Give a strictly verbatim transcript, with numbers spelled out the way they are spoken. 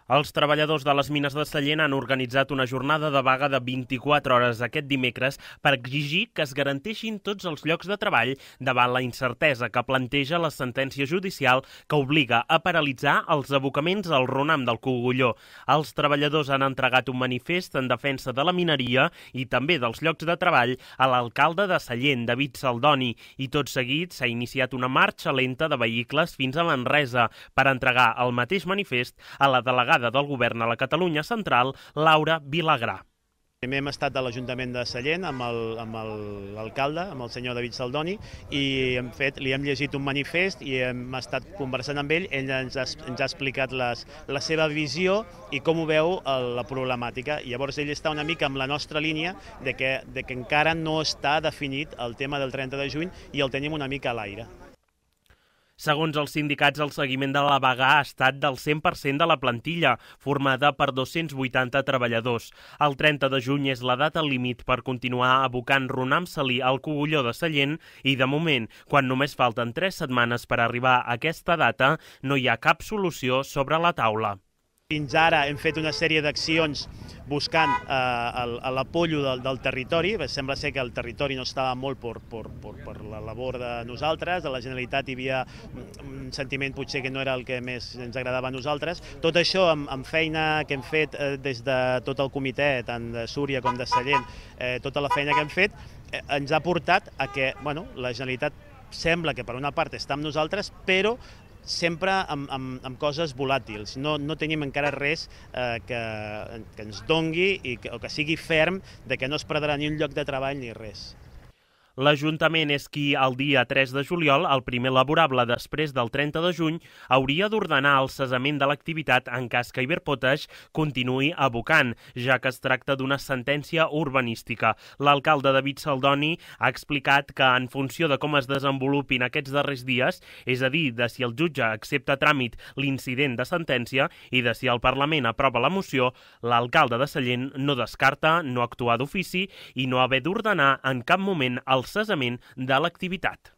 Els treballadors de les mines de Sallent han organitzat una jornada de vaga de vint-i-quatre hores aquest dimecres per exigir que es garanteixin tots els llocs de treball davant la incertesa que planteja la sentència judicial que obliga a paralitzar els abocaments al Ronam del Cogulló. Els treballadors han entregat un manifest en defensa de la mineria i també dels llocs de treball a l'alcalde de Sallent, David Saldoni, i tot seguit s'ha iniciat una marxa lenta de vehicles fins a Manresa per entregar el mateix manifest a la delegada del govern a la Catalunya Central, Laura Vilagrà. Primer hem estat a l'Ajuntament de Sallent amb l'alcalde, amb el senyor David Saldoni, i hem fet, li hem llegit un manifest i hem estat conversant amb ell. Ell ens ha, ens ha explicat les, la seva visió i com ho veu la problemàtica. I llavors ell està una mica amb la nostra línia de que, de que encara no està definit el tema del trenta de juny i el tenim una mica a l'aire. Segons els sindicats, el seguiment de la vaga ha estat del cent per cent de la plantilla, formada per dos-cents vuitanta treballadors. El trenta de juny és la data límit per continuar abocant Ronam Salí al Cogulló de Sallent i, de moment, quan només falten tres setmanes per arribar a aquesta data, no hi ha cap solució sobre la taula. Fins ara hem fet una sèrie d'accions buscant eh, l'apollo del, del territori. Sembla ser que el territori no estava molt per, per, per, per la labor de nosaltres. A la Generalitat hi havia un sentiment potser que no era el que més ens agradava a nosaltres. Tot això amb, amb feina que hem fet eh, des de tot el comitè, tant de Súria com de Sallent, eh, tota la feina que hem fet, eh, ens ha portat a que bueno, la Generalitat sembla que per una part està amb nosaltres, però sempre amb, amb, amb coses volàtils. No, no tenim encara res eh, que, que ens dongui i que, o que sigui ferm de que no es perdrà ni un lloc de treball ni res. L'Ajuntament és qui, el dia tres de juliol, el primer laborable després del trenta de juny, hauria d'ordenar el cessament de l'activitat en cas que Iberpotash continuï abocant, ja que es tracta d'una sentència urbanística. L'alcalde David Saldoni ha explicat que, en funció de com es desenvolupin aquests darrers dies, és a dir, de si el jutge accepta a tràmit l'incident de sentència i de si el Parlament aprova la moció, l'alcalde de Sallent no descarta no actuar d'ofici i no haver d'ordenar en cap moment el cessament de l'activitat.